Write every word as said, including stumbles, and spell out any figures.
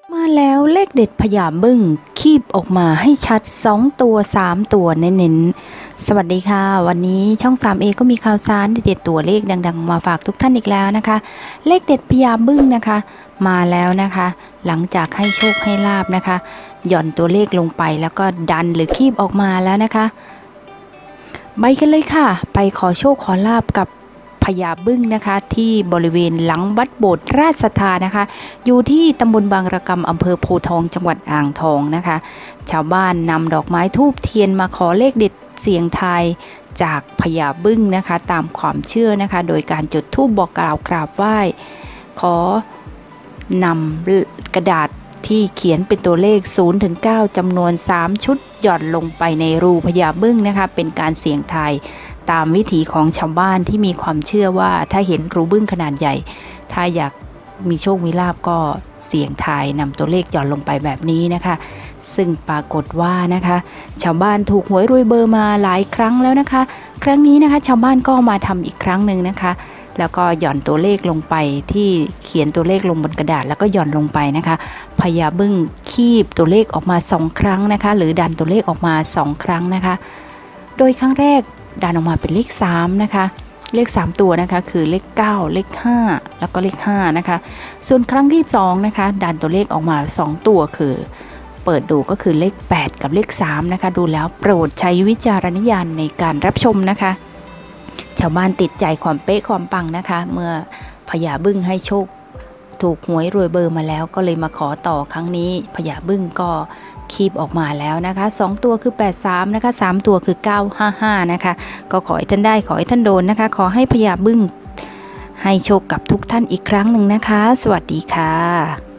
มาแล้วเลขเด็ดพญาบึ้งคีบออกมาให้ชัดสองตัวสามตัวเน้นๆสวัสดีค่ะวันนี้ช่อง สาม เอ ก็มีข่าวสารเด็ดๆตัวเลขดังๆมาฝากทุกท่านอีกแล้วนะคะเลขเด็ดพญาบึ้งนะคะมาแล้วนะคะหลังจากให้โชคให้ลาบนะคะหย่อนตัวเลขลงไปแล้วก็ดันหรือคีบออกมาแล้วนะคะไปกันเลยค่ะไปขอโชคขอลาบกับพญาบึ้งนะคะที่บริเวณหลังวัดโบสถ์ราชศรัทธานะคะอยู่ที่ตำบลบางระกำอำเภอโพธิ์ทองจังหวัดอ่างทองนะคะชาวบ้านนำดอกไม้ธูปเทียนมาขอเลขเด็ดเสียงทายจากพญาบึ้งนะคะตามความเชื่อนะคะโดยการจุดธูปบอกกล่าวกราบไหว้ขอนำกระดาษที่เขียนเป็นตัวเลข ศูนย์ถึงเก้า จำนวน สาม ชุดหย่อนลงไปในรูพญาบึ้งนะคะเป็นการเสี่ยงทายตามวิถีของชาวบ้านที่มีความเชื่อว่าถ้าเห็นรูบึ้งขนาดใหญ่ถ้าอยากมีโชคมีลาภก็เสี่ยงทายนำตัวเลขหย่อนลงไปแบบนี้นะคะซึ่งปรากฏว่านะคะชาวบ้านถูกหวยรวยเบอร์มาหลายครั้งแล้วนะคะครั้งนี้นะคะชาวบ้านก็มาทำอีกครั้งหนึ่งนะคะแล้วก็หย่อนตัวเลขลงไปที่เขียนตัวเลขลงบนกระดาษแล้วก็หย่อนลงไปนะคะพญาบึ้งคีบตัวเลขออกมาสองครั้งนะคะหรือดันตัวเลขออกมาสองครั้งนะคะโดยครั้งแรกดันออกมาเป็นเลขสามนะคะเลขสามตัวนะคะคือเลขเก้าเลขห้าแล้วก็เลขห้านะคะส่วนครั้งที่สองนะคะดันตัวเลขออกมาสองตัวคือเปิดดูก็คือเลขแปดกับเลขสามนะคะดูแล้วโปรดใช้วิจารณญาณในการรับชมนะคะชาวบ้านติดใจความเป๊ะความปังนะคะเมื่อพญาบึ้งให้โชคถูกหวยรวยเบอร์มาแล้วก็เลยมาขอต่อครั้งนี้พญาบึ้งก็คีบออกมาแล้วนะคะสองตัวคือแปดสามนะคะสามตัวคือเก้าห้าห้านะคะก็ขอให้ท่านได้ขอให้ท่านโดนนะคะขอให้พญาบึ้งให้โชคกับทุกท่านอีกครั้งหนึ่งนะคะสวัสดีค่ะ